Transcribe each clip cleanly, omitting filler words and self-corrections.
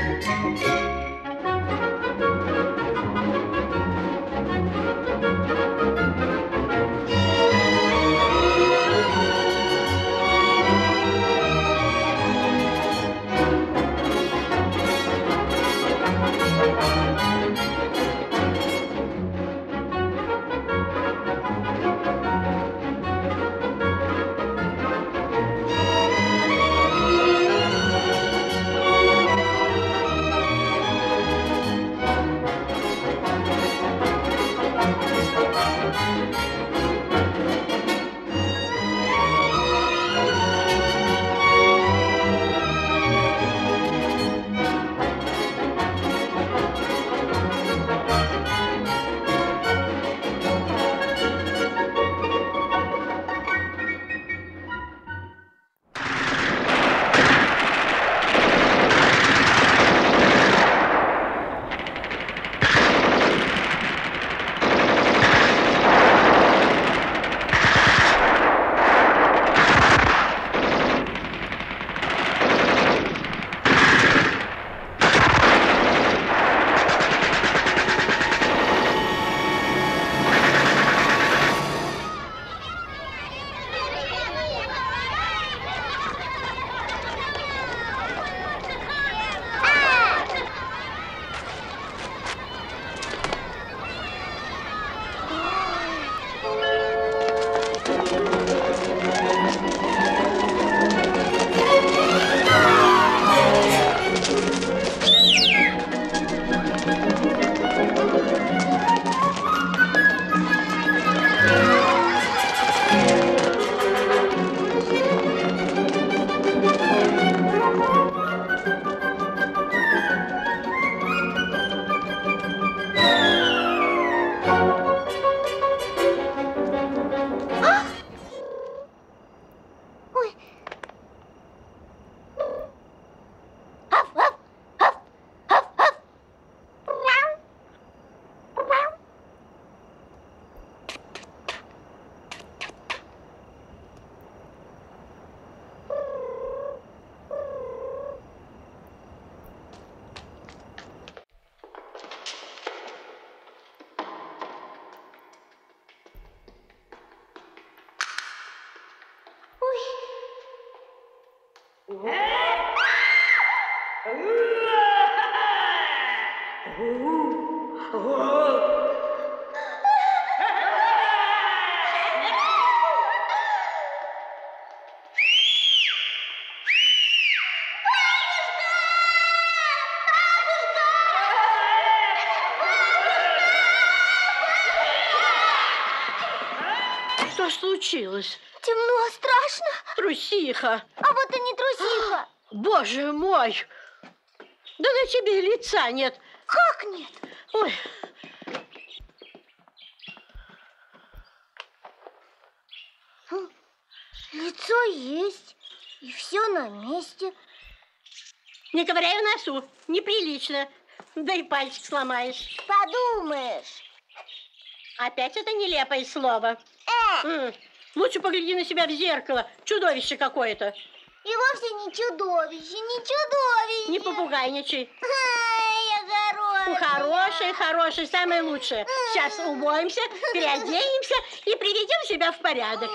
Что случилось? Темно, страшно. Трусиха. А вот и не трусиха. Боже мой! Да на тебе лица нет. Как нет? Ой. Лицо есть, и все на месте. Не ковыряй в носу, неприлично. Да и пальчик сломаешь. Подумаешь. Опять это нелепое слово. Лучше погляди на себя в зеркало. Чудовище какое-то. И вовсе не чудовище, не чудовище. Не попугайничай. Я хорошая. Хорошая, самое лучшее. Сейчас умоемся, переоденемся и приведем себя в порядок.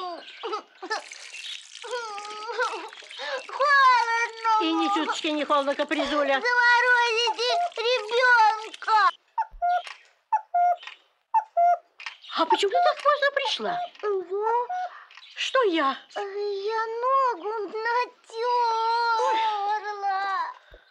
Холодно. И ни чуточки не холодно, капризуля. Заморозите ребенка. А почему ты так поздно пришла? Что я? Я ногу натерла.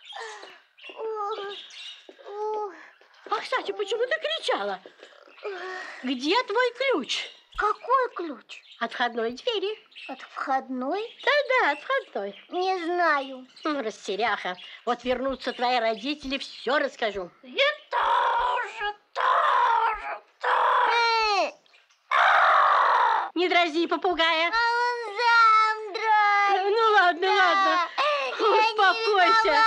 А, кстати, почему ты кричала? Где твой ключ? Какой ключ? От входной двери. От входной? Да, от входной. Не знаю. Растеряха. Вот вернутся твои родители, все расскажу. Я тоже. Не дразни попугая. А он сам дрожит. Ну ладно. Успокойся.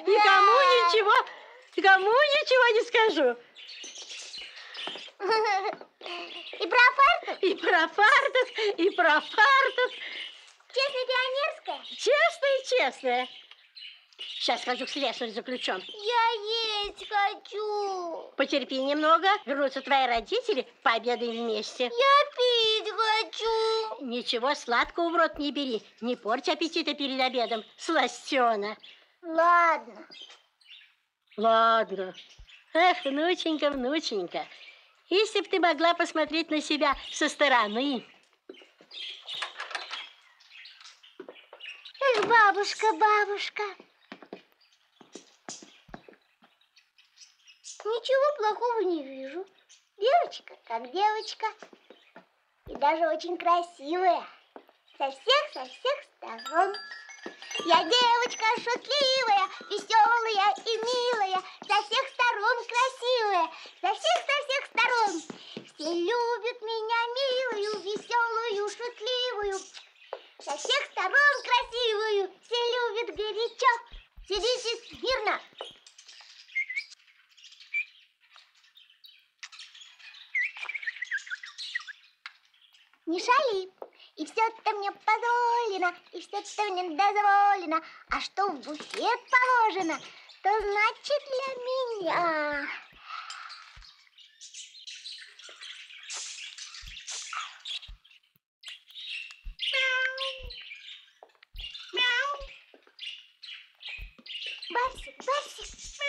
Никому ничего не скажу. И про фартук? И про фартук. Честная пионерская? Честная. Сейчас схожу к слесарю за ключом. Я есть хочу. Потерпи немного, вернутся твои родители, пообедаем вместе. Я пить хочу. Ничего сладкого в рот не бери, не порть аппетита перед обедом, сластена. Ладно. Ладно. Эх, внученька, внученька, если б ты могла посмотреть на себя со стороны. Эх, бабушка, бабушка. Ничего плохого не вижу. Девочка как девочка. И даже очень красивая. Со всех сторон. Я девочка шутливая, веселая и милая. Со всех сторон красивая. Со всех сторон. Все любят меня милую, веселую, шутливую. Со всех сторон красивую. Все любят горячо. Сидите смирно. Не шали, и все-то мне позволено, и все-то мне дозволено. А что в буфет положено, то значит для меня. Барсик, Барсик,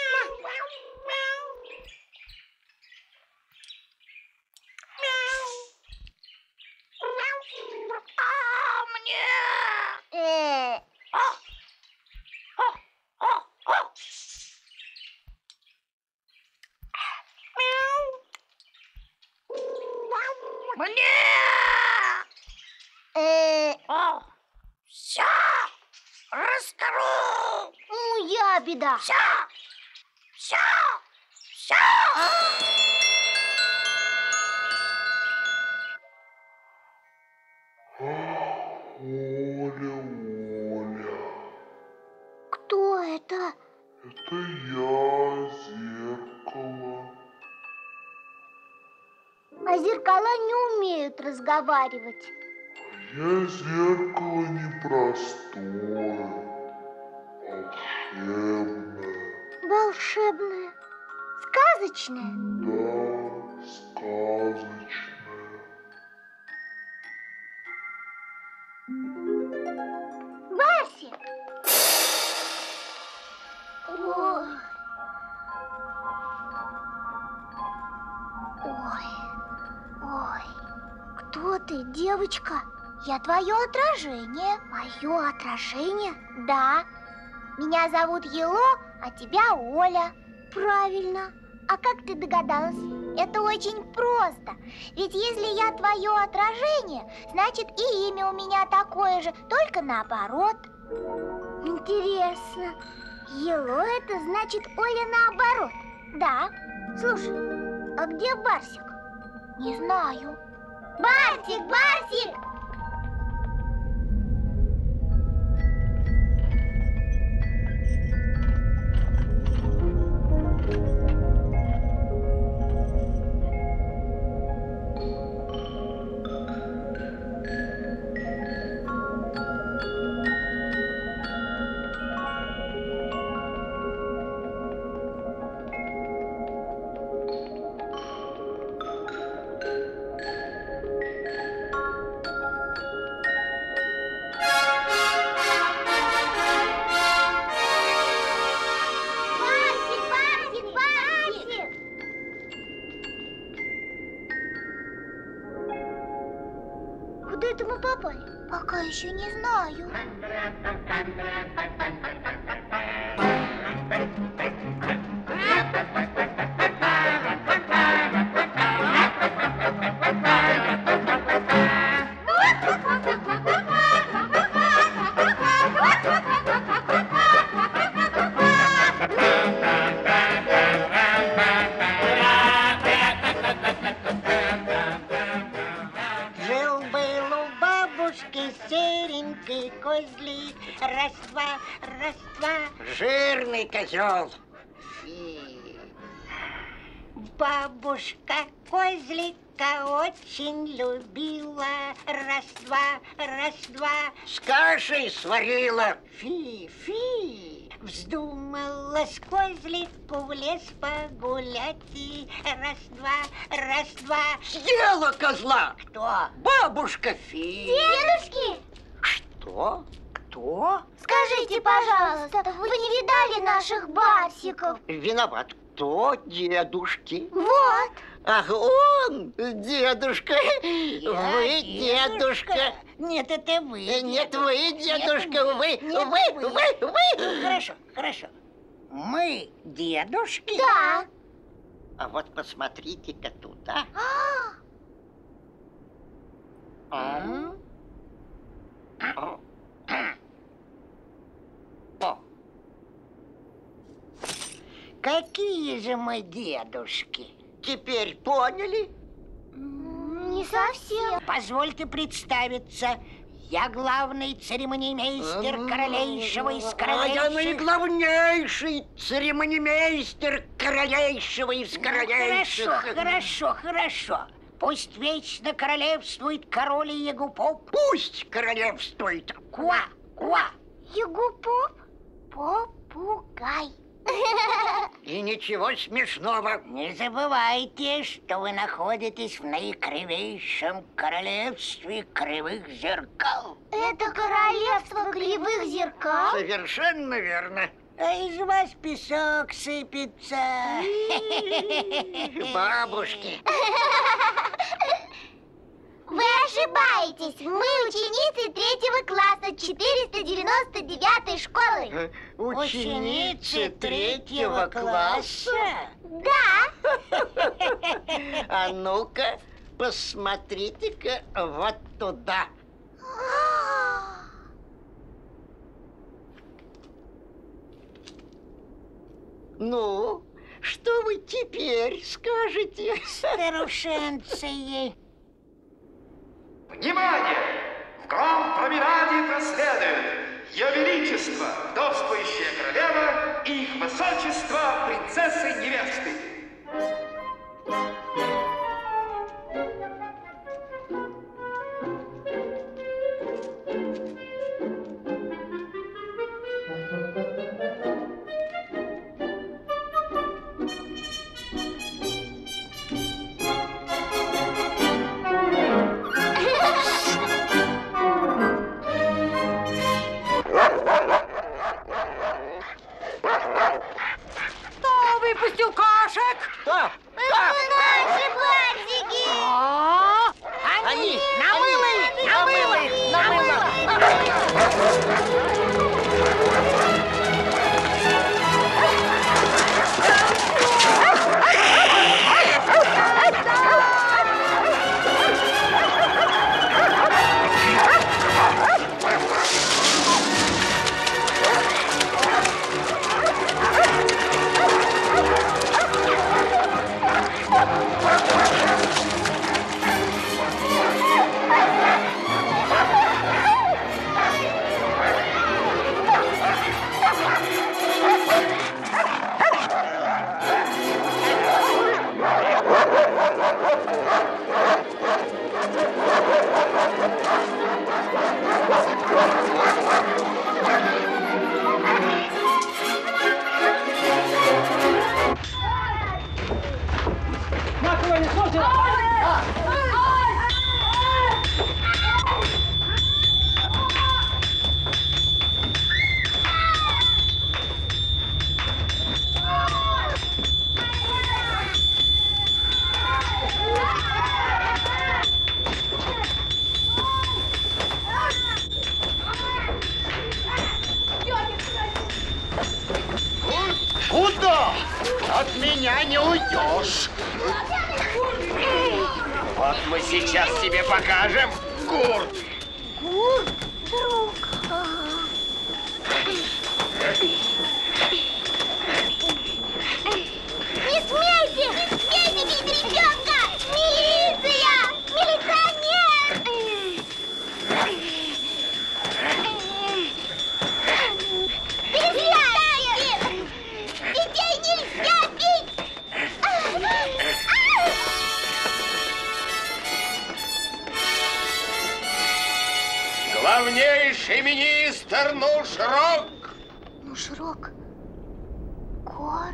Все расскажу. Ну, я беда. Все. Оля. Кто это? Это я, зеркало. А зеркала не умеют разговаривать. Я зеркало непростое, волшебное. Волшебное. Сказочное. Да, сказочное. Барсик. Ой. Ой. Кто ты, девочка? Я твое отражение. Мое отражение? Да. Меня зовут Ело, а тебя Оля. Правильно. А как ты догадалась? Это очень просто. Ведь если я твое отражение, значит и имя у меня такое же, только наоборот. Интересно. Ело это значит Оля наоборот. Да. Слушай, а где Барсик? Не знаю. Барсик, Барсик! Куда это мы попали? Пока еще не знаю. Жил-был у бабушки серенький козлик. Раз-два. Жирный козел. Бабушка козлика очень любила. Раз-два. С кашей сварила. Фи. Вздумалась козлику в лес погулять и раз-два. Съела козла! Кто? Бабушка Фи. Дедушки, Что? Кто? скажите, пожалуйста, вы не видали наших барсиков? Виноват. Кто? Дедушки. Вот. Ах, он, дедушка. Я Вы дедушка. Нет, это вы. Нет, вы дедушка. Вы. Хорошо. Мы дедушки? Да. А вот посмотрите-ка туда. А? О, Какие же мы дедушки? теперь поняли? Не совсем. Позвольте представиться. Я главный церемониймейстер королейшего из А я королейших. наиглавнейший церемонимейстер королейшего из королейших. Хорошо. Пусть вечно королевствует король и ягупоп. Пусть королевствует. Куа. Ягупоп, попугай. И ничего смешного. Не забывайте, что вы находитесь в наикривейшем королевстве кривых зеркал. Это королевство кривых зеркал? Совершенно верно. А из вас песок сыпется. Бабушки. Вы ошибаетесь. Мы ученицы 3 класса 499 школы. Ученицы 3-го класса? Да. А ну-ка, посмотрите-ка вот туда. Ну, что вы теперь скажете? Старушенцы. Внимание! В гранд-променаде проследует Ее Величество, вдовствующая королева и Их Высочество, принцессы-невесты. Выпустил кошек! Кто? Наши барсики! Они! Куда? От меня не уйдешь. Вот мы сейчас тебе покажем, Гурт. Гурт, друг. Не смейте! Не смейте бить ребенка! Милиция! Милиционер! Перестаньте! Детей нельзя бить! Главнейший министр Нушрок. Нушрок?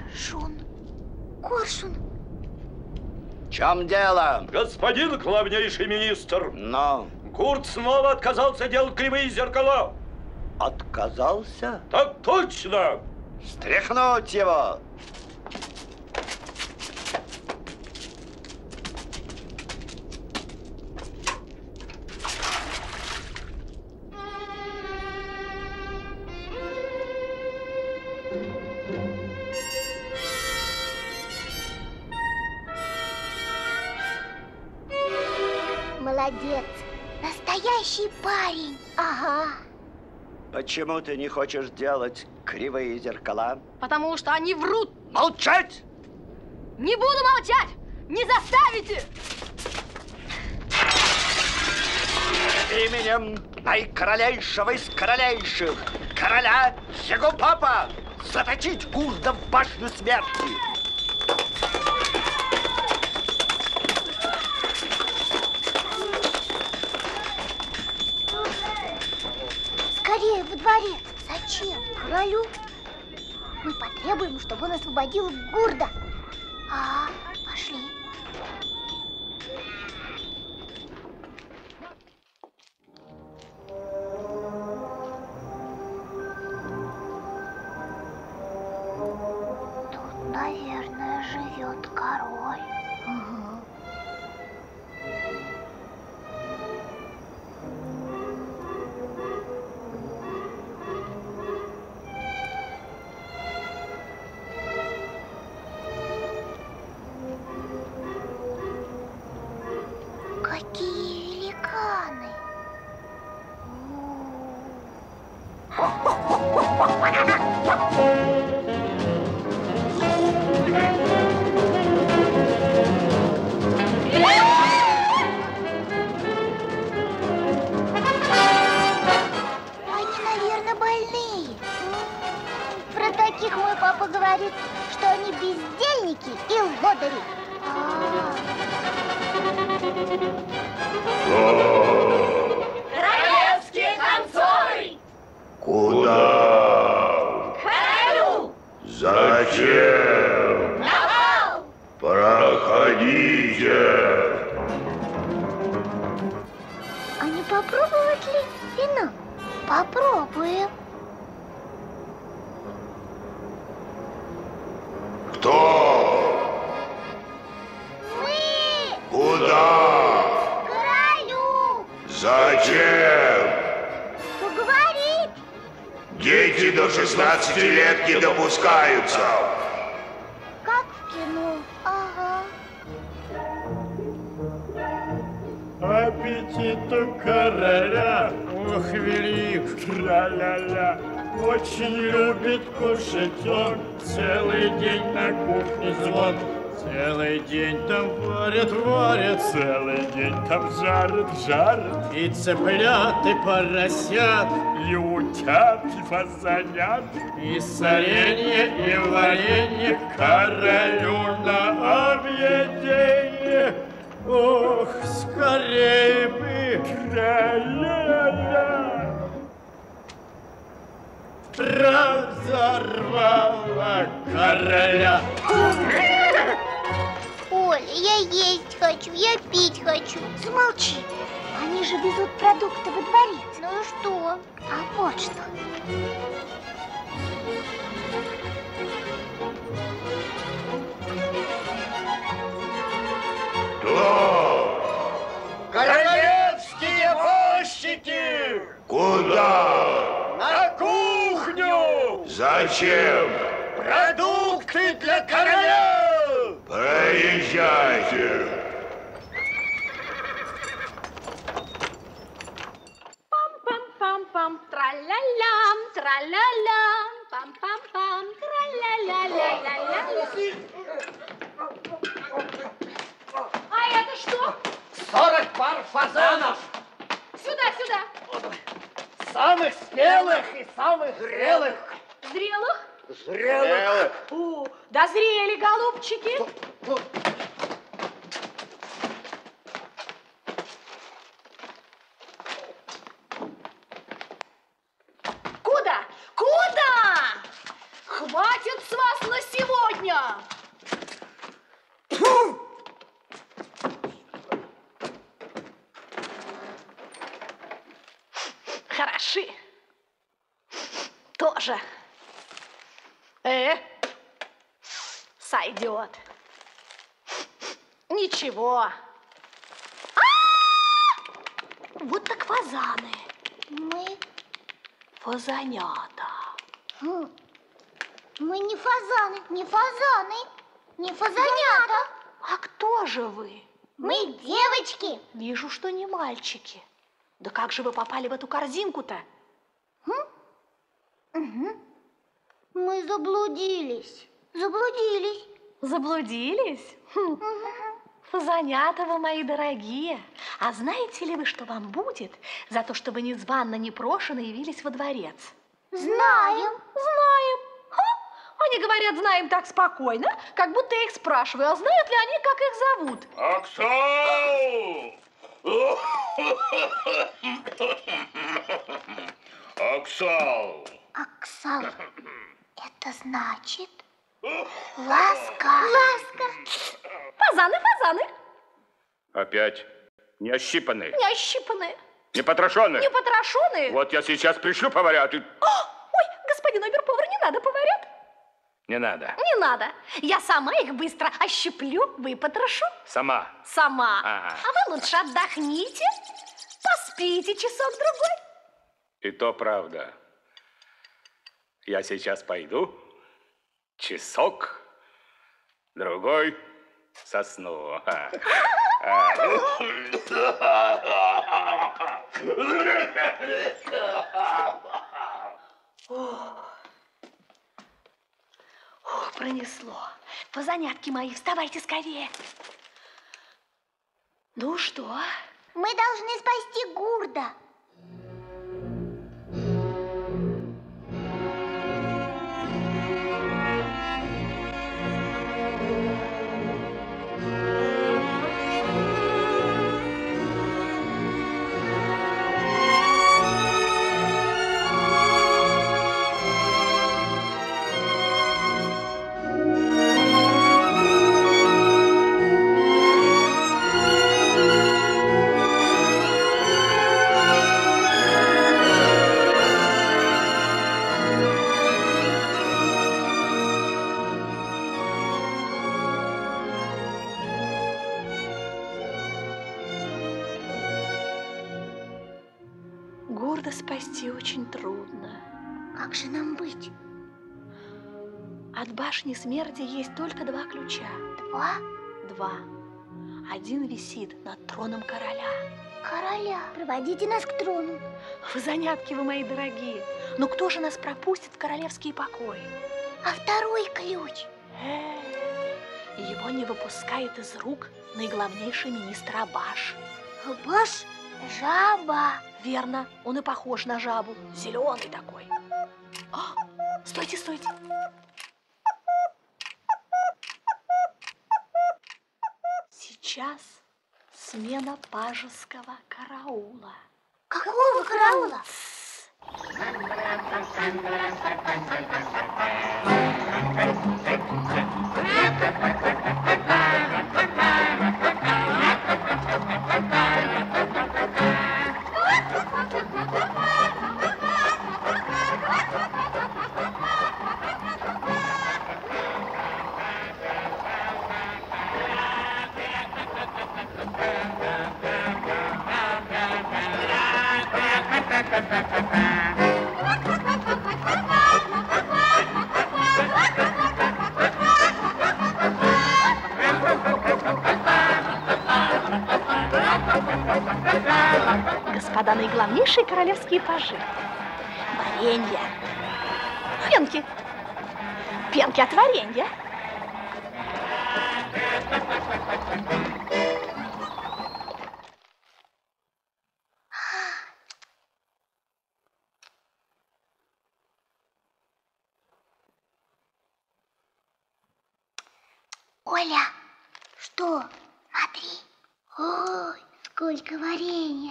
Коршун. В чем дело? Господин главнейший министр, Но Курт снова отказался делать кривые зеркала. отказался? Так точно! Стряхнуть его! Молодец. Настоящий парень. Ага. Почему ты не хочешь делать кривые зеркала? Потому что они врут. Молчать! Не буду молчать! Не заставите! Именем наикоролейшего из королейших, короля Сигупапа, заточить Курда в башню смерти! Скорее во дворец. Зачем? Королю? Мы потребуем, чтобы он освободил Гурда. Пошли. Тут, наверное, живет король. Какие великаны! Они, наверное, больные. Про таких мой папа говорит, что они бездельники и лодыри. Королевские танцоры! Куда? Королю! Зачем? На бал! Проходите. А не попробовать ли вино? Попробуем. Кто? Мы! Куда? Королю! Зачем? Поговорить! Дети до 16 лет не допускаются. Как в кино. Ага. Аппетит у короля, ох, велик, тра-ля-ля. Очень любит кушать он, целый день на кухне звон. Целый день там варят, целый день там жарят. И цыплят, и поросят, и утят, и фазанят, и соленье, и варенье королю на объеденье. Ох, скорей бы, тра-ля-ля, разорвала короля. Оля, я есть хочу, я пить хочу. Замолчи. Они же везут продукты во дворец. Ну и что? А вот что. Кто? Королевские возчики! Куда? На кухню! Зачем? Продукты для короля! Проезжайте. Пам-пам-пам-пам, тра-ля-лям, тра-ля-лям, пам-пам-пам, тра-ля-ля-ля-ля-ля. А это что? 40 пар фазанов! Сюда, сюда. Самых спелых и самых зрелых! Зрелых? Зрелых! Дозрели, голубчики. Куда? Куда? Хватит с вас на сегодня. меня! Хороши. Тоже. Сойдет. Ничего. Вот так фазаны. Мы... Фазанята. Мы не фазаны, не фазаны, не фазанята. А кто же вы? Мы девочки. Вижу, что не мальчики. Да как же вы попали в эту корзинку-то? Мы заблудились. Заблудились. Заблудились? Фазанята вы, мои дорогие. А знаете ли вы, что вам будет за то, что вы незванно, непрошено явились во дворец? Знаем. Знаем. Они говорят, знаем так спокойно, как будто я их спрашиваю, а знают ли они, как их зовут? Аксал! Аксал! Аксал. Это значит ласка. Ласка. Фазаны, фазаны. Опять не ощипанные. Не ощипанные. Не потрошенные. Не потрошенные. Вот я сейчас пришлю поварят и... Ой, господин обер-повар, не надо поварят. Не надо. Не надо. Я сама их быстро ощиплю, выпотрошу. Сама. Сама. Ага. А вы лучше отдохните, поспите часок-другой. И то правда. Я сейчас пойду, часок, другой сосну. Ох, пронесло. Фазанятки мои, вставайте скорее. Ну что? Мы должны спасти Гурда. Гурда спасти очень трудно. Как же нам быть? От башни смерти есть только 2 ключа. 2? 2. Один висит над троном короля. Короля. Проводите нас к трону. Фазанятки вы мои дорогие. Но кто же нас пропустит в королевские покои? А 2-й ключ? Его не выпускает из рук наиглавнейший министр Абаш. Абаш? Жаба. Верно, он и похож на жабу. Зеленый такой. Стойте, стойте. Сейчас смена пажеского караула. Какого караула? Господа наиглавнейшие королевские пажи. Варенье. Пенки. Пенки от варенья. Оля, что? Смотри. Ой, сколько варенья.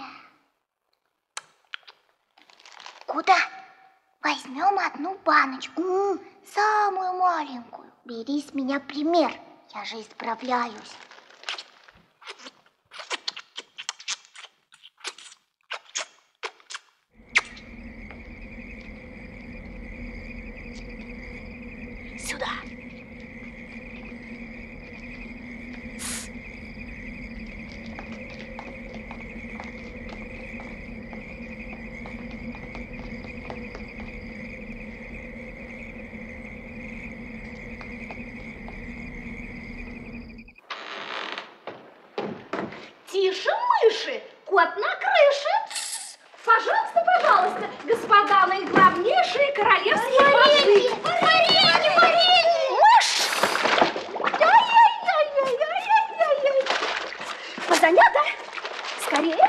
Куда? Возьмем одну баночку, самую маленькую. Бери с меня пример, я же исправляюсь. Сюда. Тише, мыши! Кот на крыше! Пожалуйста, пожалуйста, господа наиглавнейшие королевские пажи! Варенье! Мышь! Ай-яй-яй-яй-яй-яй-яй! Позанято! Скорее!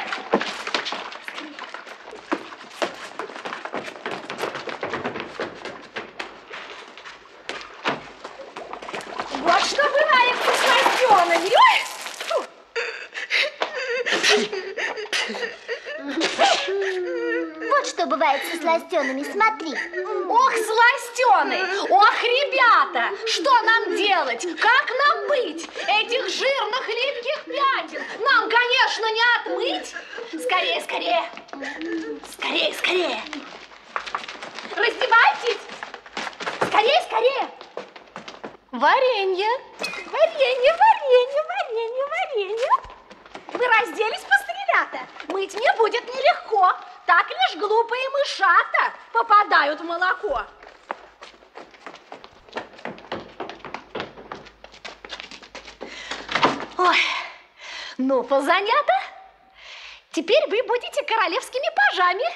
Вот что бывает с сластенами! Вот что бывает со сластенами, смотри. Ох, сластены! Ох, ребята! Что нам делать? Как нам быть? Этих жирных липких пятен нам, конечно, не отмыть. Скорее, скорее! Скорее, скорее! Раздевайтесь! Скорее, скорее! Варенье! Варенье, варенье, варенье, варенье! Вы разделись, пострелята? Мыть мне будет нелегко. Так лишь глупые мышата попадают в молоко. Ой, ну, позанято. Теперь вы будете королевскими пажами.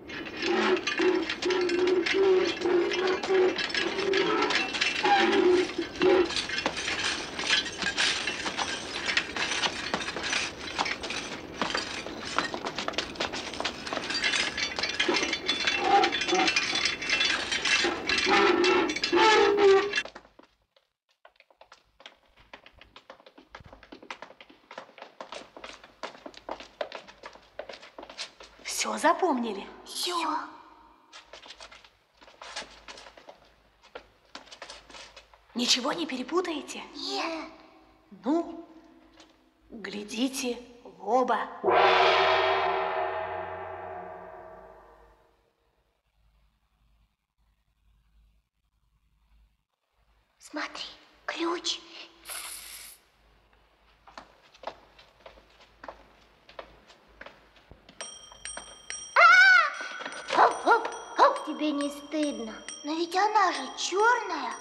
Все запомнили? Все. Ничего не перепутаете? Нет. Ну, глядите в оба. Смотри, ключ. Как тебе не стыдно? Но ведь она же черная.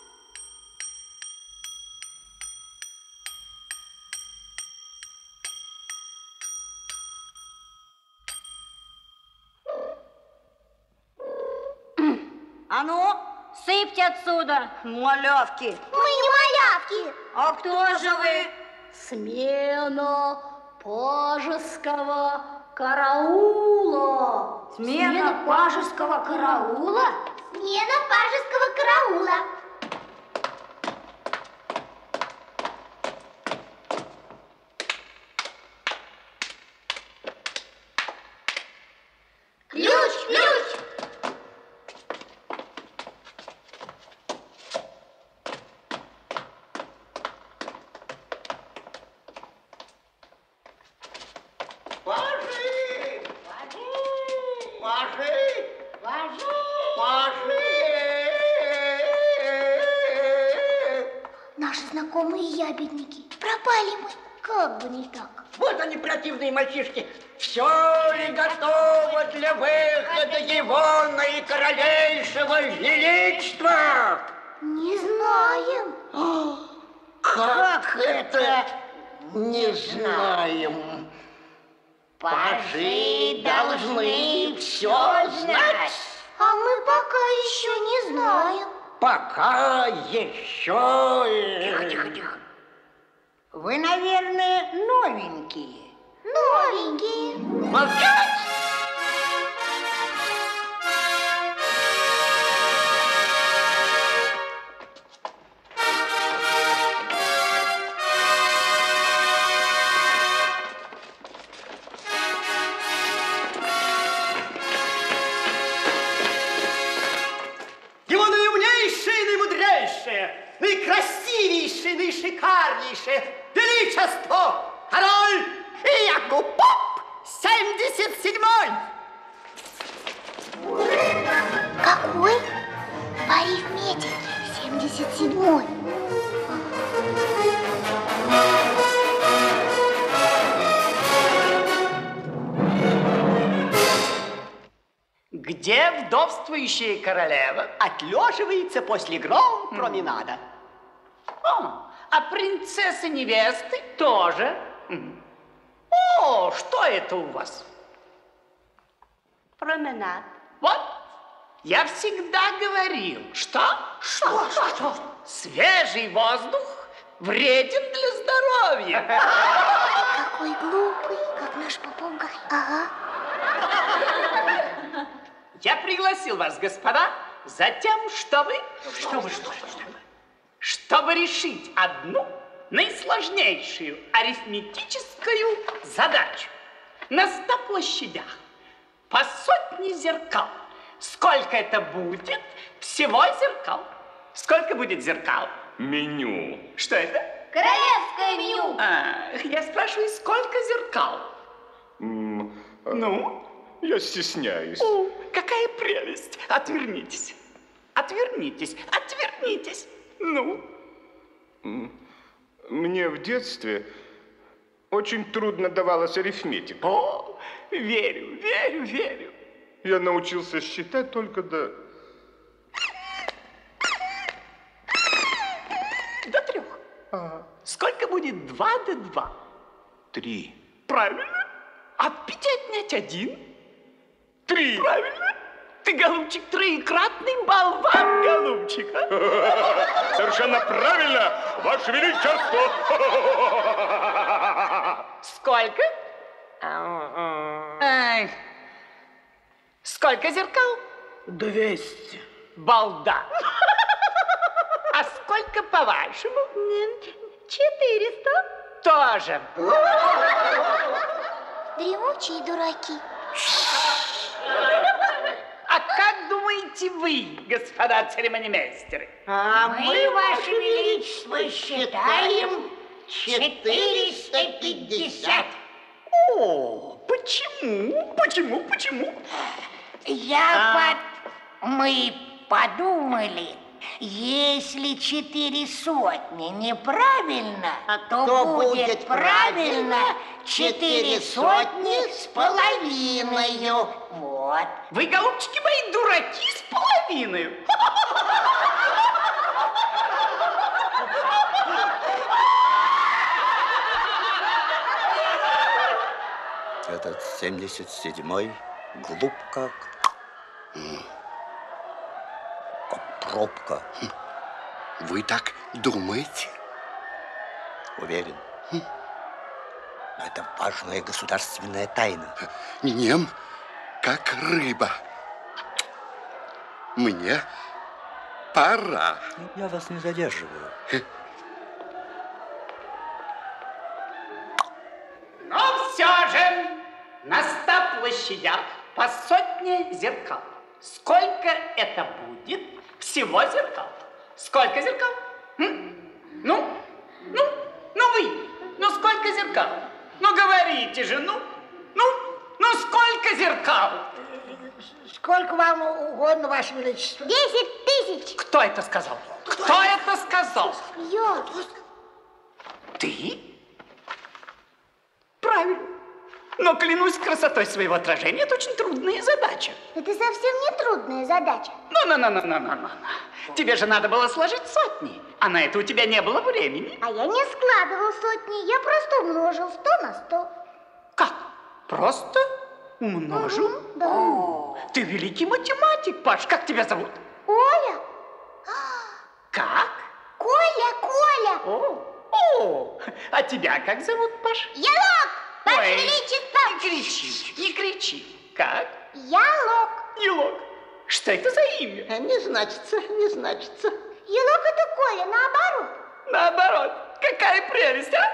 А ну, сыпьте отсюда, малявки. Мы не малявки. А кто же вы? Смена пажеского караула. Смена пажеского караула? Смена пажеского караула. Ключ, ключ. Пажи! Пажи! Пажи! Наши знакомые ябедники. Пропали мы. Как бы не так. Вот они, противные мальчишки. Все ли готово для выхода его наикоролейшего величества? Не знаем. Как это не знаем? Пажи должны все знать. А мы пока еще не знаем. Пока еще... Тихо. Вы, наверное, новенькие. Новенькие. Молчать! Его наиумнейшее и наимудрейшее, наилучшее, наишикарнейшее величество, король Якуб 77-й. Какой? По арифметике 77-й. Где вдовствующая королева отлеживается после променада. А принцессы-невесты тоже. О, что это у вас? Променад. Вот, я всегда говорил, что? Свежий воздух вреден для здоровья. Какой глупый, как наш попугай. Ага. Я пригласил вас, господа, затем, чтобы решить одну наисложнейшую арифметическую задачу. На 100 площадях по 100 зеркал. Сколько это будет всего зеркал? Сколько будет зеркал? Меню. Что это? Королевское меню. Я спрашиваю, сколько зеркал? Ну? Я стесняюсь. Какая прелесть! Отвернитесь. Отвернитесь. Отвернитесь. Ну? Мне в детстве очень трудно давалась арифметика. О, верю, верю, верю. Я научился считать только до 3. Сколько будет 2 до 2? 3. Правильно. От 5 отнять 1? 3. Правильно. Ты, голубчик, троекратный болван, голубчик. Совершенно правильно, Ваше Величество. Сколько? Сколько зеркал? 200. Балда. А сколько, по-вашему? 400. Тоже. Дремучие дураки. А как думаете вы, господа церемонимейстеры? А мы, Ваше Величество, считаем 450. О, почему? Почему? Мы подумали, если 400 неправильно, то будет правильно 450. Вот. Вы, голубчики мои, дураки с половиной. Этот 77-й глуп как пробка. Вы так думаете? Уверен. Но это важная государственная тайна. Нем, как рыба. Мне пора. Я вас не задерживаю. Но все же на 100 площадях по 100 зеркал. Сколько это будет всего зеркал? Сколько зеркал? Ну вы, сколько зеркал? Ну говорите же, ну сколько зеркал? Сколько вам угодно, Ваше Величество? 10 000. Кто это сказал? Кто это сказал? Я. Ты? Правильно. Но клянусь красотой своего отражения, это очень трудная задача. Это совсем не трудная задача. Ну. Тебе же надо было сложить сотни, а на это у тебя не было времени. А я не складывал сотни, я просто умножил 100 на 100. Как? Просто умножил? Да. Ты великий математик, Паш. Как тебя зовут? Оля. Как? Коля. О, а тебя как зовут, Паш? Ялок. Ваше Ой, Величество. Не кричи. Как? Ялок. Елок. Что это за имя? Не значится. Ялок это Коля, наоборот. Наоборот. Какая прелесть, а?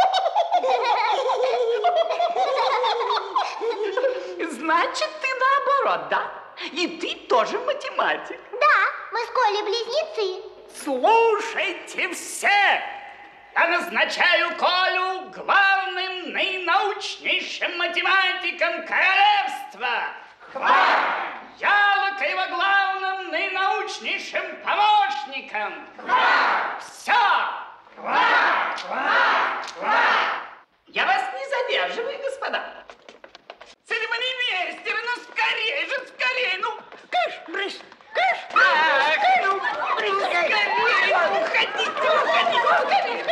Значит, ты наоборот, да? И ты тоже математик. Да, мы с Колей близнецы. Слушайте все! я назначаю Колю главным наинаучнейшим математиком королевства. Ялока его главным наинаучнейшим помощником. Все. Я вас не задерживаю, господа. Церемонимейстеры, ну скорее же, скорее, ну. Кыш, брысь, кыш, Ну, скорее, уходите.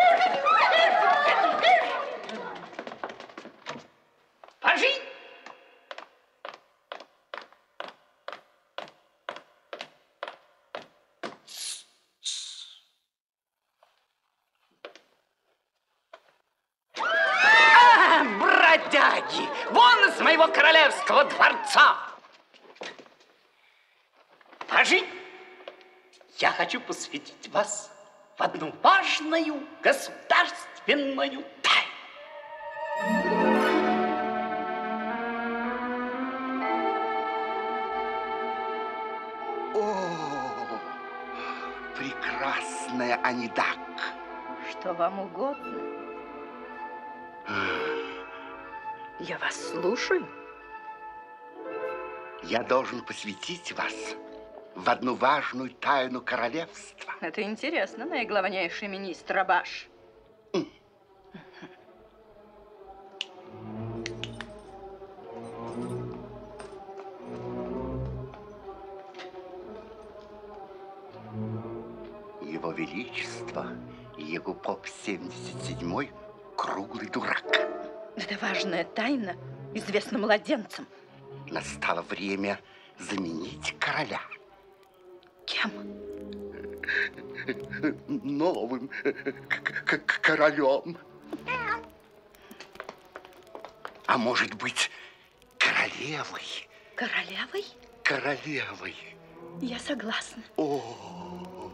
Пожи. Бродяги! Вон из моего королевского дворца! Пажи, я хочу посвятить вас в одну важную государственную тайну. О, прекрасная Анидак. Что вам угодно? Я вас слушаю. Я должен посвятить вас в одну важную тайну королевства. Это интересно, наиглавнейший министр Абаш. Его Величество Егупоп 77 круглый дурак. Это важная тайна, известна младенцам. Настало время заменить короля. Кем? Новым королем. А может быть, королевой? Королевой? Королевой. Я согласна. О.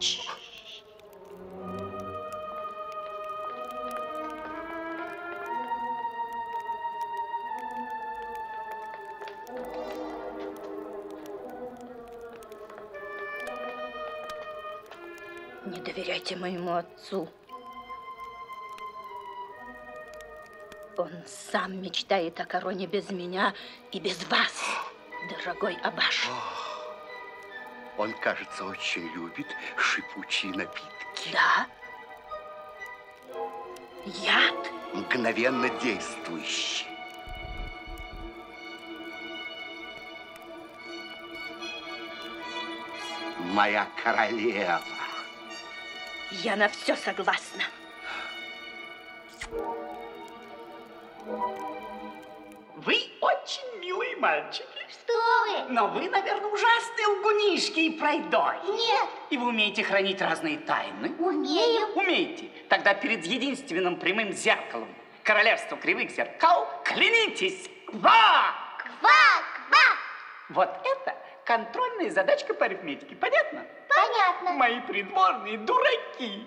Не доверяйте моему отцу. Он сам мечтает о короне без меня и без вас, дорогой Абаш. Он, кажется, очень любит шипучие напитки. Да? Яд? Мгновенно действующий. Моя королева. Я на все согласна. Вы очень милые мальчики. Что вы? Но вы, наверное, ужасные лгунишки и пройдой. Нет. И вы умеете хранить разные тайны? Умеем. Умеете. Тогда перед единственным прямым зеркалом королевства кривых зеркал клянитесь. Ква! Ква, ква. Вот это контрольная задачка по арифметике. Понятно? Понятно. Мои придворные дураки.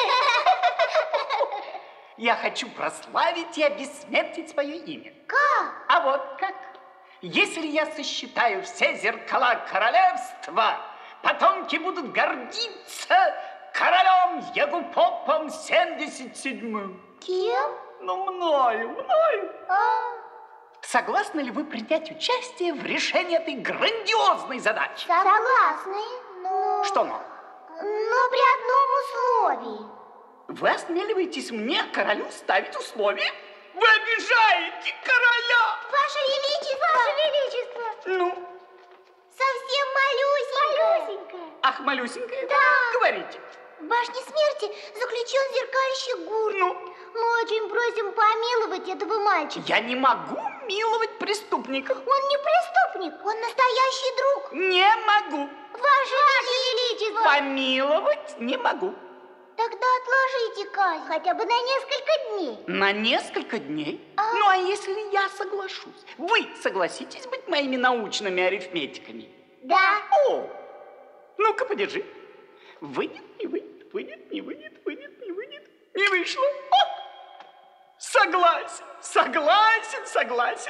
Я хочу прославить и обессмертить свое имя. Как? А вот как? Если я сосчитаю все зеркала королевства, потомки будут гордиться королем Егупопом 77-м. Кем? Ну, мною. Согласны ли вы принять участие в решении этой грандиозной задачи? Согласны, но... Что но? Но при одном условии. Вы осмеливаетесь мне, королю, ставить условия? Вы обижаете короля! Ваше Величество! Ваше Величество! Ну? Совсем малюсенькая. Ах, малюсенькая? Да. Говорите. В башне смерти заключен зеркальщик Гурт. Ну? Мы очень просим помиловать этого мальчика. Я не могу миловать преступника. Он не преступник, он настоящий друг. Не могу. Ваше Величество! Помиловать не могу. Тогда отложите казнь хотя бы на несколько дней. На несколько дней? Ну, а если я соглашусь? Вы согласитесь быть моими научными арифметиками? Да. О! Ну-ка, подержи. Выйдет, не выйдет, выйдет, не выйдет, выйдет, не выйдет. Не вышло. О! Согласен, согласен, согласен.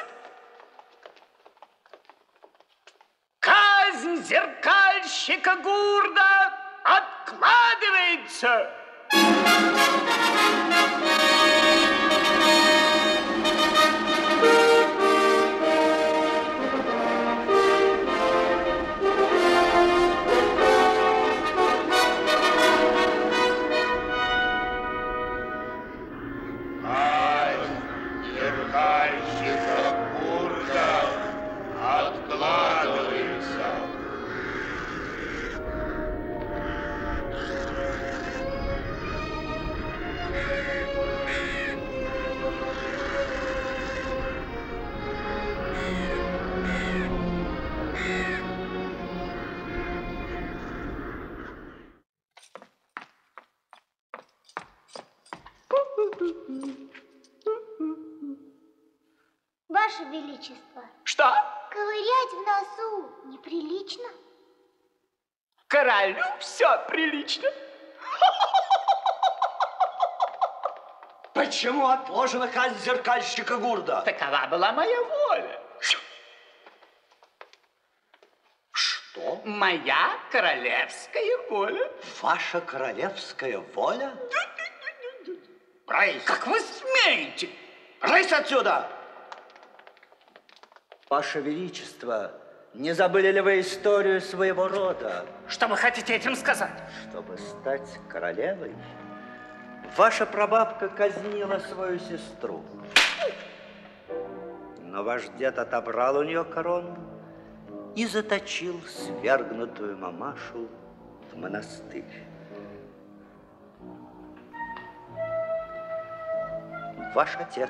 Казнь зеркальщика Гурда откладывается. Ваше Величество. Что? Ковырять в носу неприлично. Королю все прилично. Почему отложена казнь зеркальщика Гурда? Такова была моя воля. Что? Моя королевская воля. Ваша королевская воля? Брысь! Как вы смеете? Брысь отсюда! Ваше Величество, не забыли ли вы историю своего рода? Что вы хотите этим сказать? Чтобы стать королевой, ваша прабабка казнила свою сестру. Но ваш дед отобрал у нее корону и заточил свергнутую мамашу в монастырь. Ваш отец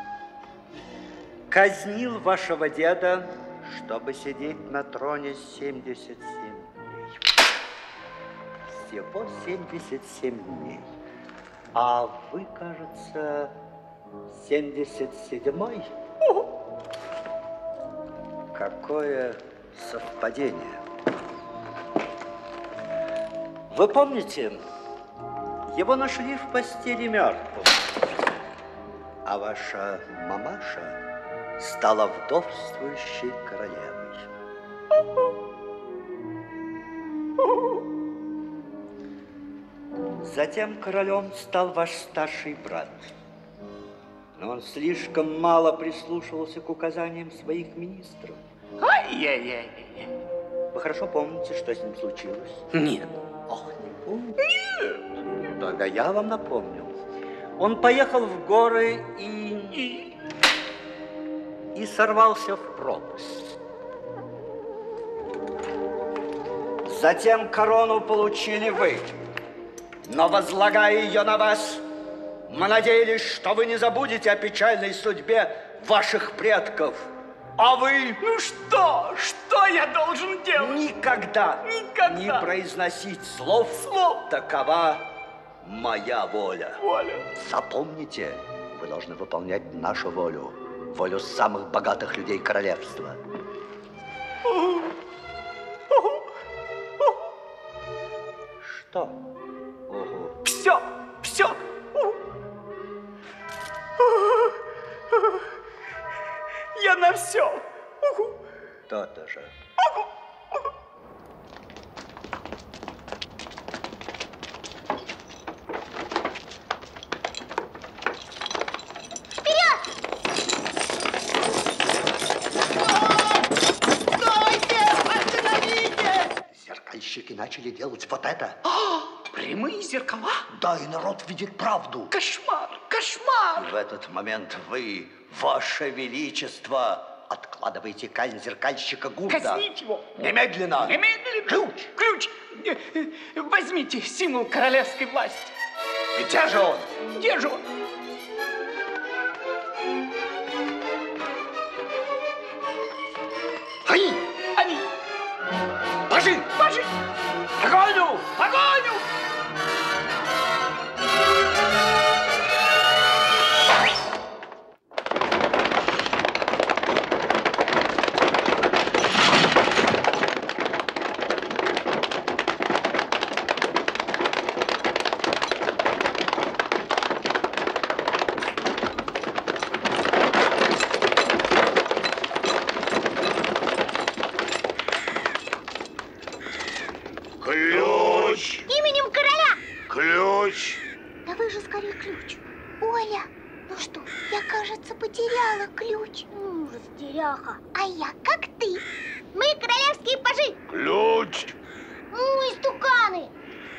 казнил вашего деда, чтобы сидеть на троне 77 дней. Всего 77 дней. А вы, кажется, 77-й? Какое совпадение. Вы помните, его нашли в постели мертвым, а ваша мамаша стала вдовствующей королевой. Затем королем стал ваш старший брат. Но он слишком мало прислушивался к указаниям своих министров. Ай-яй-яй. Вы хорошо помните, что с ним случилось? Нет. Ох, не помните? Нет. Тогда я вам напомню. Он поехал в горы и сорвался в пропасть. Затем корону получили вы. Но, возлагая ее на вас, мы надеялись, что вы не забудете о печальной судьбе ваших предков. А вы... Ну что? Что я должен делать? Никогда не произносить слов. Такова моя воля. Запомните, вы должны выполнять нашу волю. Волю самых богатых людей королевства. Что? Ого. Все. Я на все. То-то же. Зеркальщики начали делать вот это. Прямые зеркала? Да, и народ видит правду. Кошмар. И в этот момент вы, ваше величество, откладываете казнь зеркальщика Гурда. Казнить его. Немедленно. Ключ. Возьмите символ королевской власти. Где же он? Они! Божи! Огонь! Ключ! Именем короля! Ключ! Давай же скорее ключ. Оля, ну что, я, кажется, потеряла ключ. Растеряха. А я как ты. Мы королевские пажи. Ключ! Истуканы.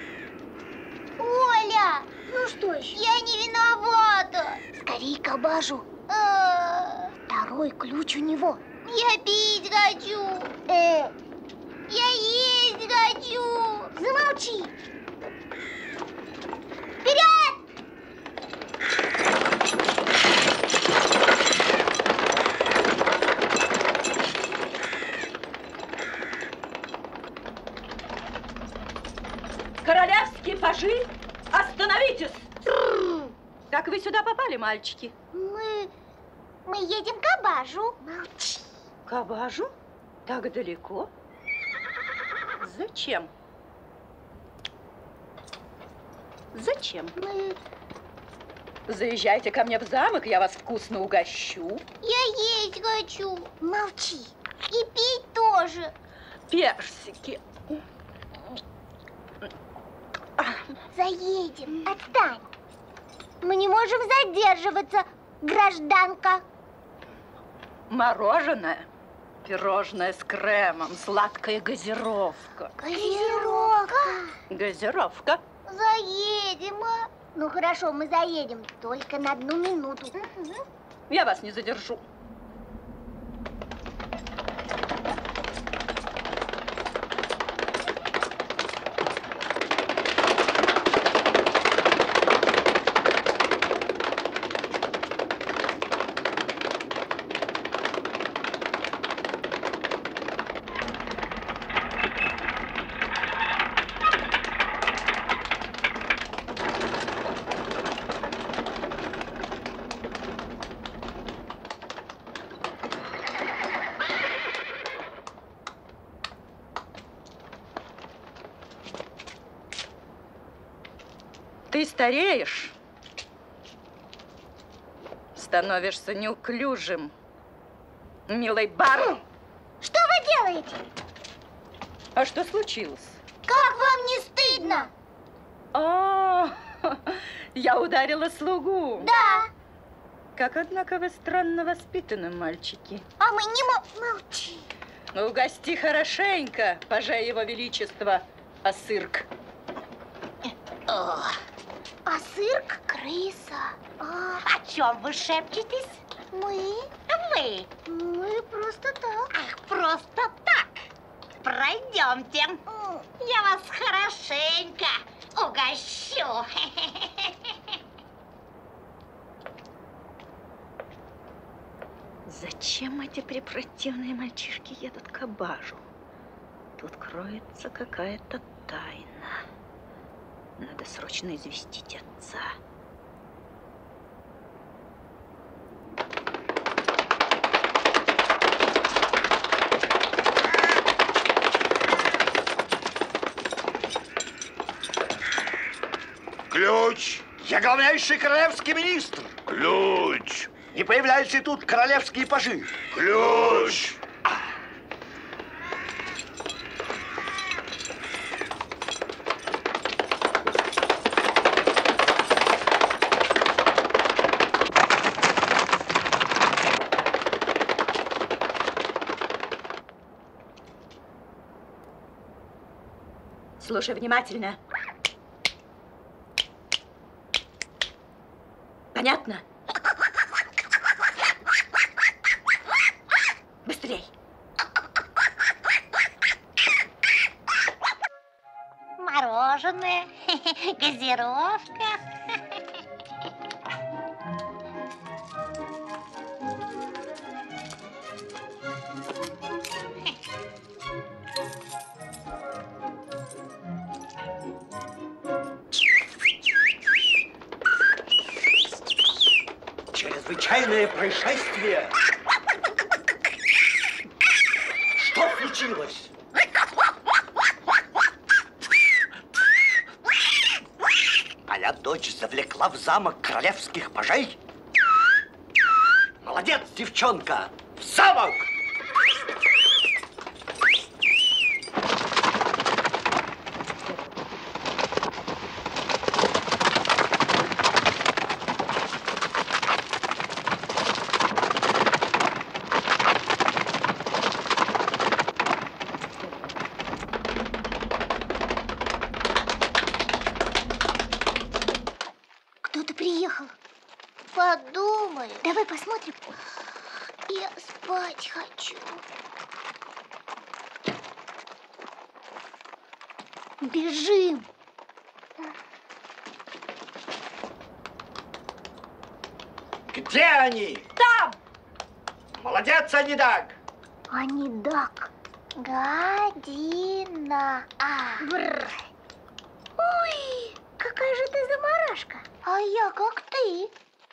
Оля! Ну что еще? Я не виновата. Скорей к Абажу. Второй ключ у него. Я пить хочу. Я есть хочу. Замолчи. Вперед! Королевские пажи, остановитесь! Как вы сюда попали, мальчики? Мы едем к Абажу. Молчи. К Абажу? Так далеко? Зачем? Зачем? Заезжайте ко мне в замок, я вас вкусно угощу. Я есть хочу. Молчи. И пить тоже. Персики. Заедем. Отстань. Мы не можем задерживаться, гражданка. Мороженое, пирожное с кремом, сладкая газировка. Газировка? Газировка. Заедем, а? Ну хорошо, мы заедем. Только на 1 минуту. Я вас не задержу. Ты стареешь, становишься неуклюжим, милый барон. Что вы делаете? А что случилось? Как вам не стыдно? О, я ударила слугу. Да. Как, однако, вы странно воспитаны, мальчики. А мы не молчи. Ну, угости хорошенько, пажа его величества, Асырк. А цирк? Крыса. О чем вы шепчетесь? Мы? Мы просто так. Ах, просто так. Пройдемте. Я вас хорошенько угощу. Зачем эти препротивные мальчишки едут к Абажу? Тут кроется какая-то тайна. Надо срочно известить отца. Ключ. Я главнейший королевский министр. Ключ. Не появляются и тут королевские пажи. Ключ. Слушай внимательно. Понятно? Быстрей. Мороженое, газировка. Чрезвычайное происшествие. Что случилось? Моя дочь завлекла в замок королевских пажей? Молодец, девчонка! В замок! Кто-то приехал. Подумай. Давай посмотрим. Я спать хочу. Бежим. Где они? Там! Молодец, Анидак! Анидак. Гадина. Бррр. Ой, как какая же ты заморашка. А я как ты.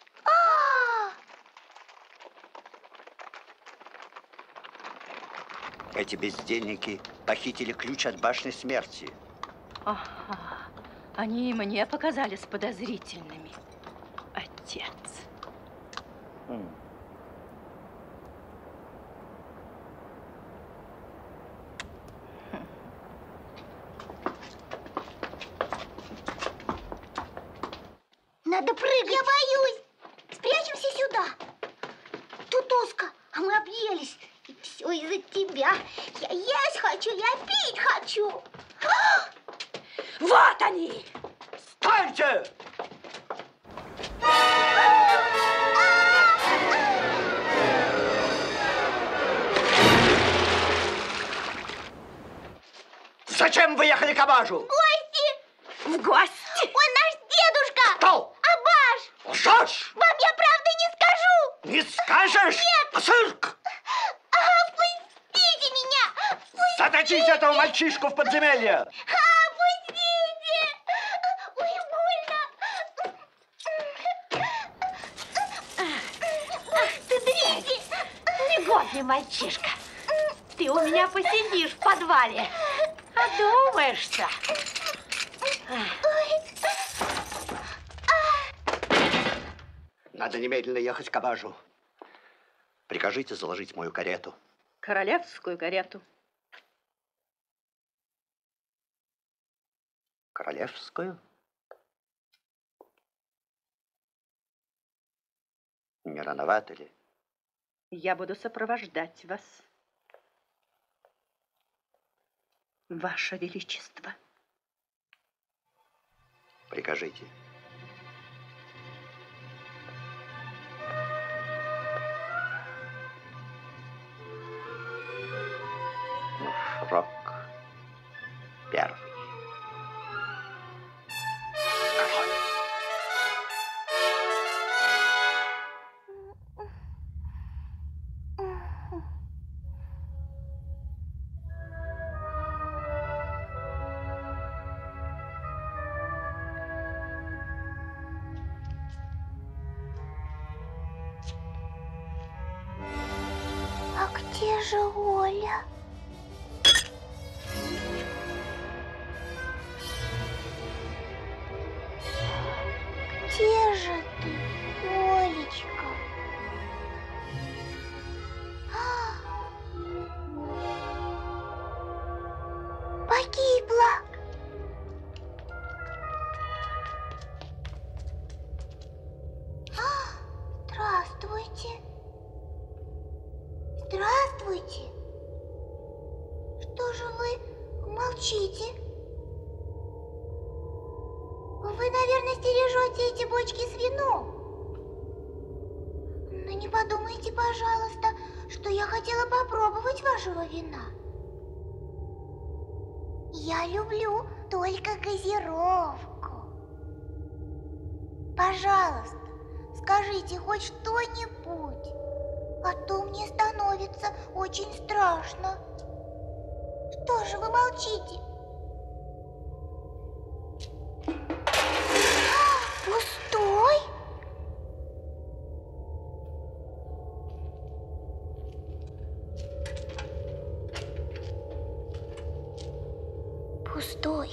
Эти бездельники похитили ключ от башни смерти. Ага, они и мне показались подозрительными, отец. Надо прыгать. Я боюсь. Спрячемся сюда. Тут узко, а мы объелись. И все из-за тебя. Я есть хочу, я пить хочу. Вот они! Стойте! Зачем вы ехали к Абажу? В гости! В гости? Он наш дедушка! Кто? Абаж! Лжешь! Вам я правды не скажу! Не скажешь? Нет! Цирк! Пустите меня! Заточите этого мальчишку в подземелье! Пустите! Ой, больно! Ах ты дрянь! Негодный мальчишка! Ты у меня посидишь в подвале. Одумаешься. Надо немедленно ехать к Абажу. Прикажите заложить мою карету. Королевскую карету. Королевскую? Не рановато ли? Я буду сопровождать вас. Ваше Величество. Прикажите. Шрок первый. А где же Оля? Где же ты, Олечка? Погибла. Здравствуйте. Здравствуйте. Что же вы молчите? Вы, наверное, стережете эти бочки с вином. Но не подумайте, пожалуйста, что я хотела попробовать вашего вина. Я люблю только газировку. Пожалуйста, скажите хоть что-нибудь, а то мне становится очень страшно. Что же вы молчите? Пустой? Пустой.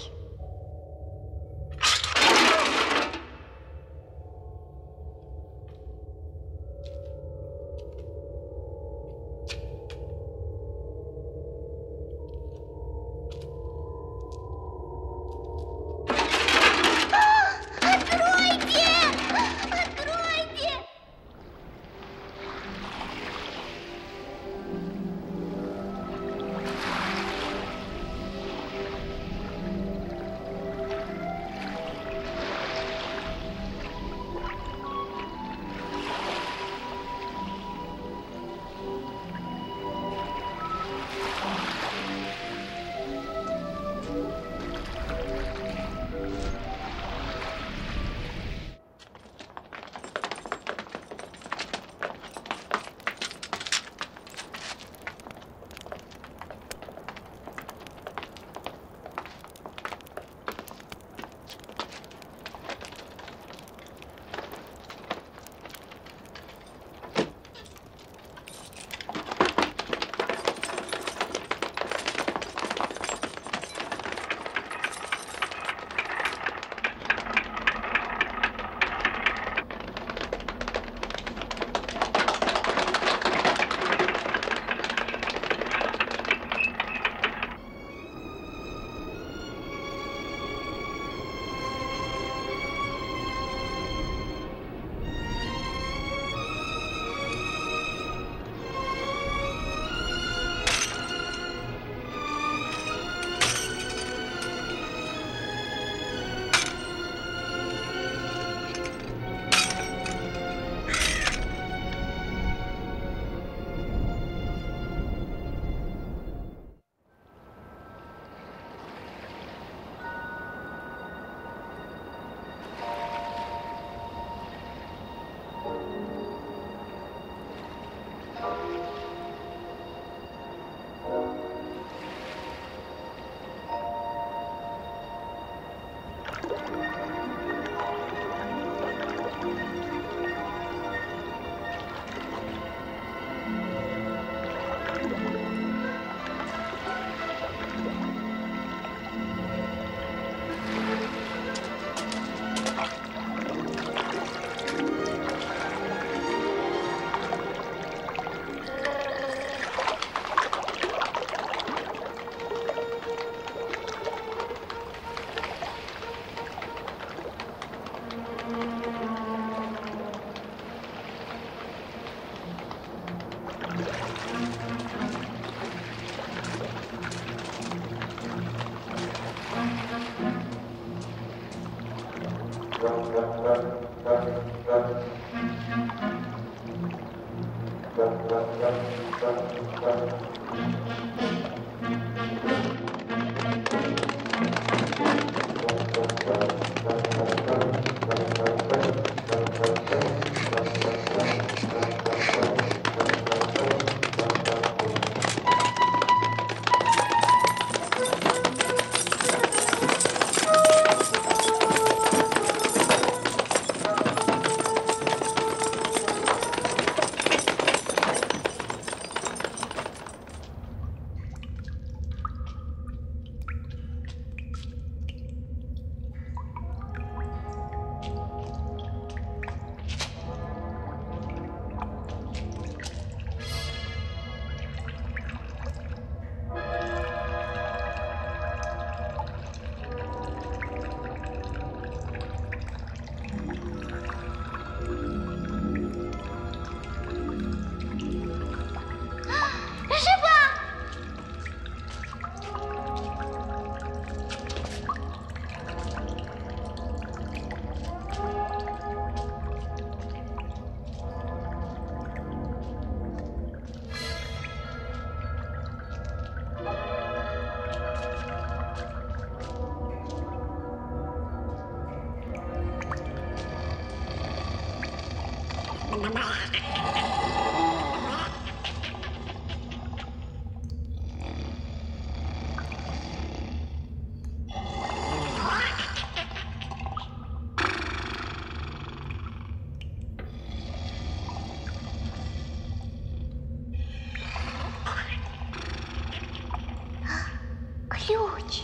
Ключ.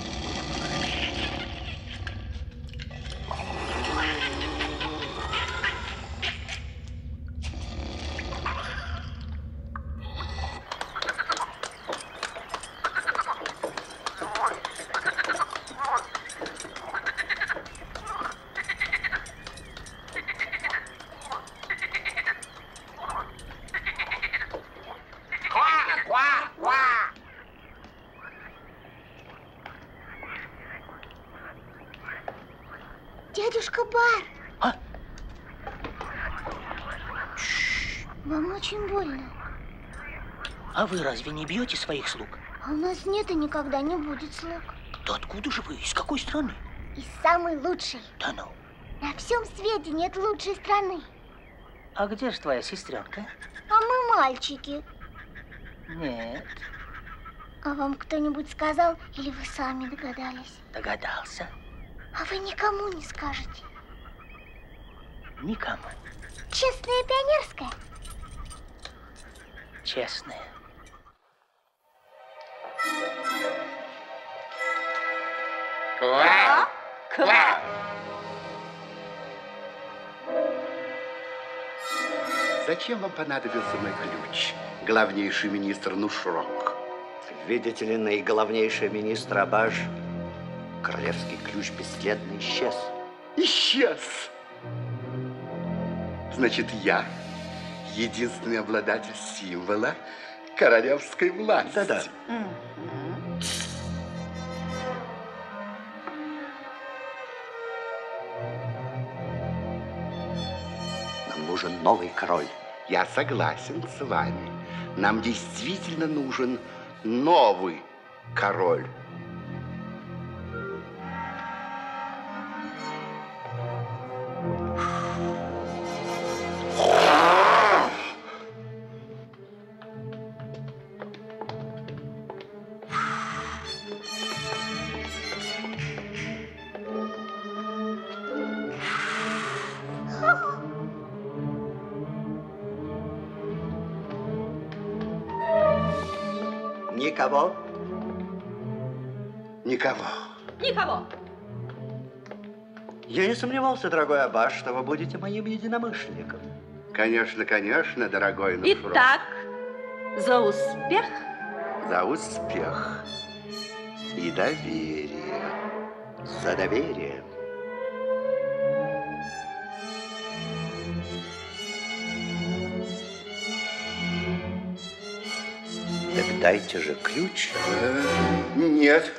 Дядюшка Бар. А? Вам очень больно. А вы разве не бьете своих слуг? А у нас нет и никогда не будет слуг. Да откуда же вы? Из какой страны? Из самой лучшей. Да ну. На всем свете нет лучшей страны. А где же твоя сестренка? А мы мальчики. Нет. А вам кто-нибудь сказал, или вы сами догадались? Догадался. А вы никому не скажете? Никому. Честная пионерская? Честная. Ква! Ква! Зачем вам понадобился мой ключ, главнейший министр Нушрок? Видите ли, наиглавнейший министр Абаш, королевский ключ бесследно исчез. Исчез! Значит, я единственный обладатель символа королевской власти. Да-да. Нам нужен новый король. Я согласен с вами. Нам действительно нужен новый король. Никого? Никого. Никого. Я не сомневался, дорогой Абаш, что вы будете моим единомышленником. Конечно, конечно, дорогой Нушрок. Итак, за успех. За успех. И доверие. За доверие. Так дайте же ключ. Нет.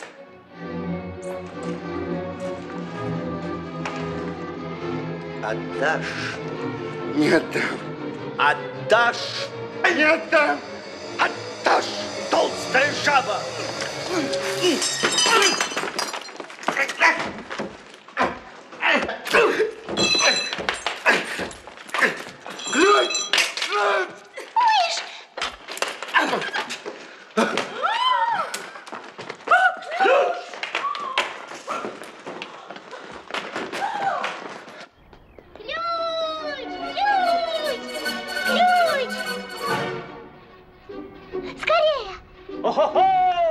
Отдашь? Не отдам. Отдашь? Не отдам. Отдашь, толстая жаба! Ключ! Мышь! Скорее! О-хо-хо!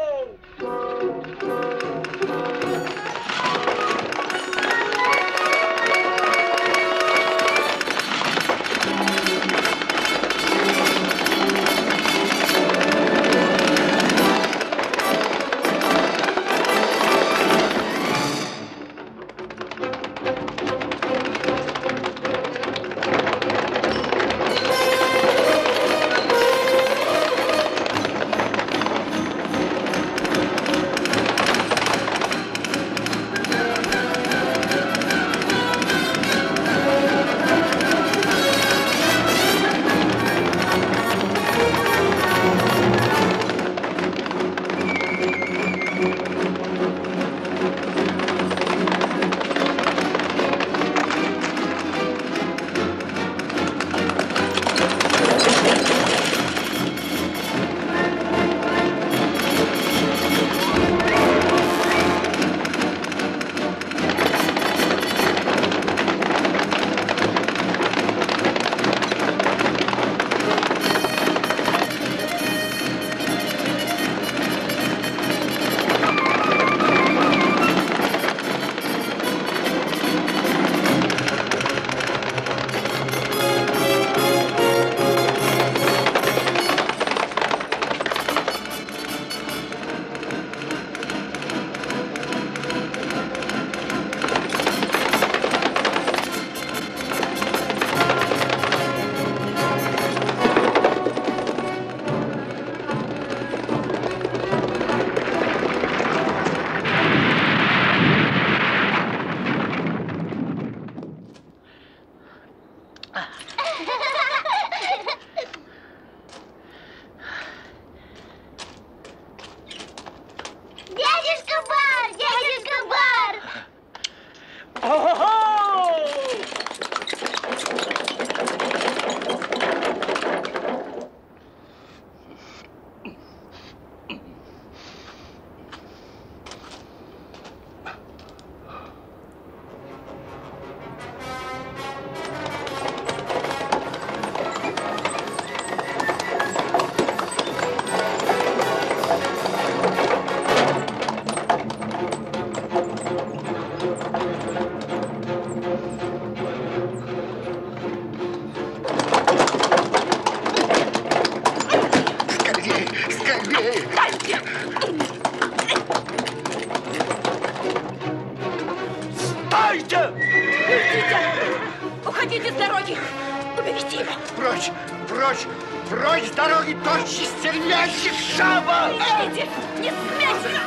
Уходите с дороги! Уберите его! Прочь! Прочь! Прочь с дороги, тощий стервящий шаба! Эдди! Не смейте!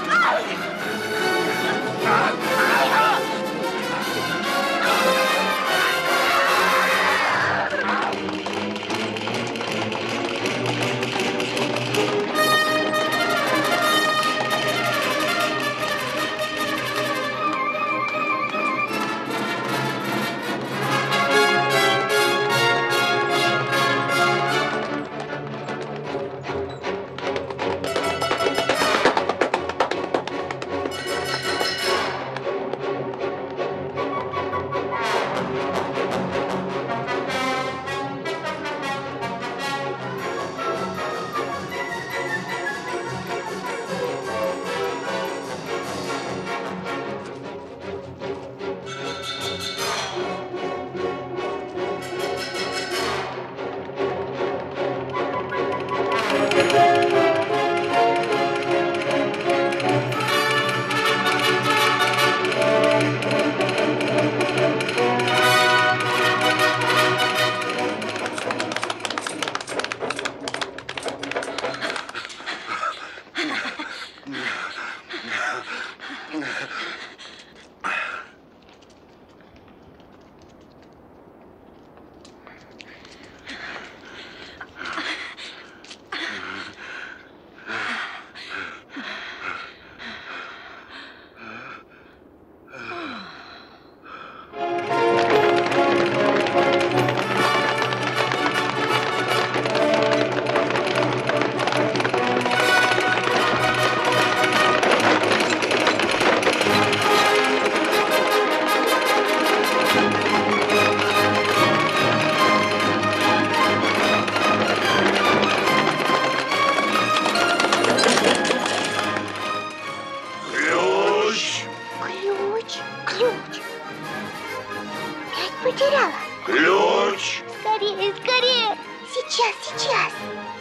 Сейчас.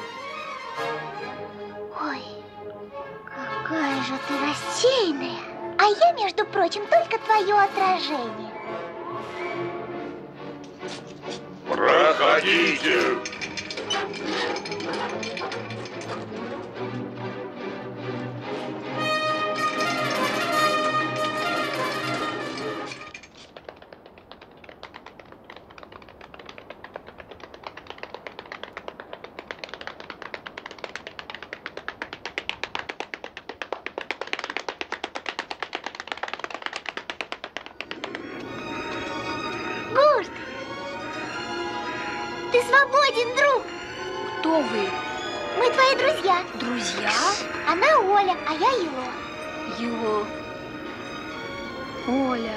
Ой, какая же ты рассеянная. А я, между прочим, только твое отражение. Проходите. Гурт, ты свободен, друг. Кто вы? Мы твои друзья. Друзья? Она Оля, а я Ело. Ело. Оля.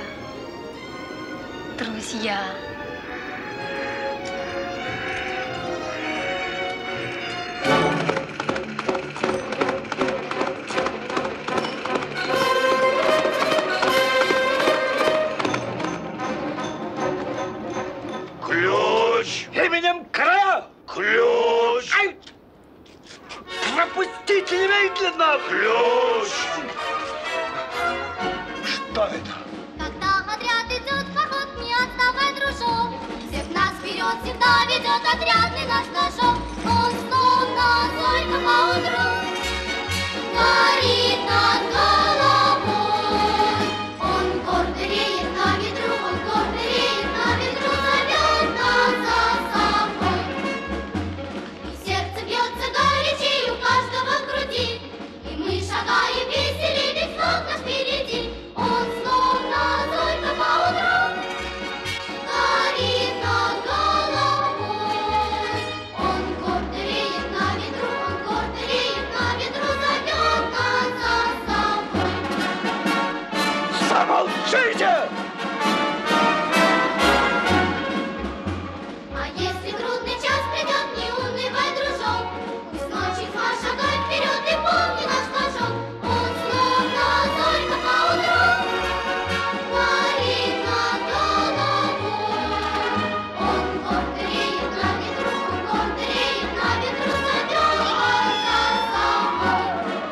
Друзья. Ключ! Именем короля! Ключ! Ай! Пропустите немедленно! Ключ! Что это? Когда отряд идет в поход, не отставай, дружок. Всех нас вперед всегда ведет отрядный наш флажок. Он словно зорька поутру горит над головой. Он гордо реет на ветру, он гордо реет на ветру, зовет нас за собой. И сердце бьется горячей у каждого в груди, и мы шагаем веселей, ведь снова наш впереди. Он словно зорька поутру горит над головой. Он гордо реет на ветру, он гордо реет на ветру, зовет нас за собой. Замолчите! А если трудный час придет, не унывай, дружок. Пусть ночью тьма шагает вперед, и помни наш флажок. Он словно зорька поутру горит над головой. Он гордо реет на ветру, он гордо реет на ветру, зовет нас за собой.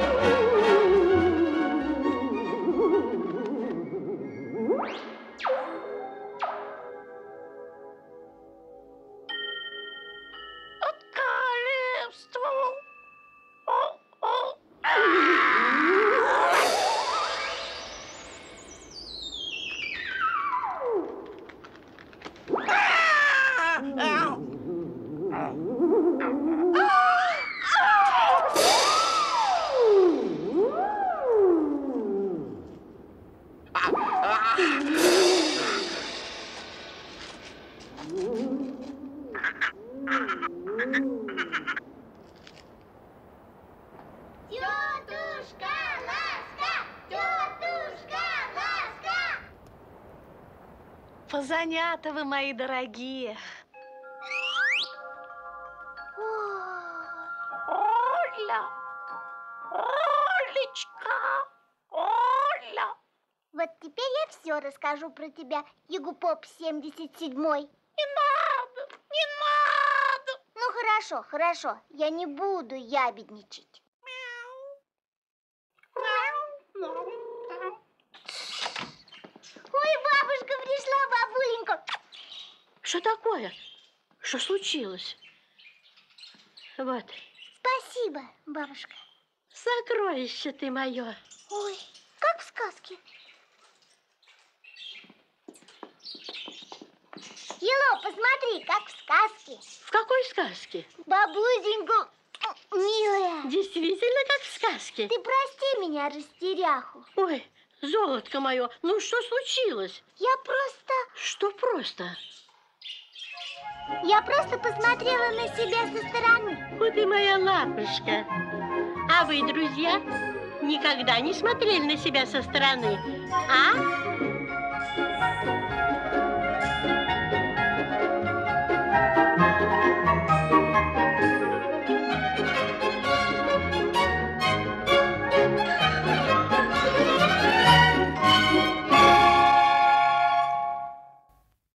Тетушка Ласка! Тетушка Ласка! Позанята вы, мои дорогие. Оля! Олечка! Оля! Вот теперь я все расскажу про тебя, Ягупоп 77-й. Не надо! Не надо! Ну хорошо, я не буду ябедничать. Ой, бабушка пришла, бабуленька. Что такое? Что случилось? Вот. Спасибо, бабушка. Сокровище ты мое. Ой, как в сказке. Ело, посмотри, как в сказке. В какой сказке? Бабусенька, милая. Действительно, как в сказке. Ты прости меня, растеряху. Ой, золотко мое, ну что случилось? Я просто... Что просто? Я просто посмотрела на себя со стороны. Вот и моя лапушка. А вы, друзья, никогда не смотрели на себя со стороны, а?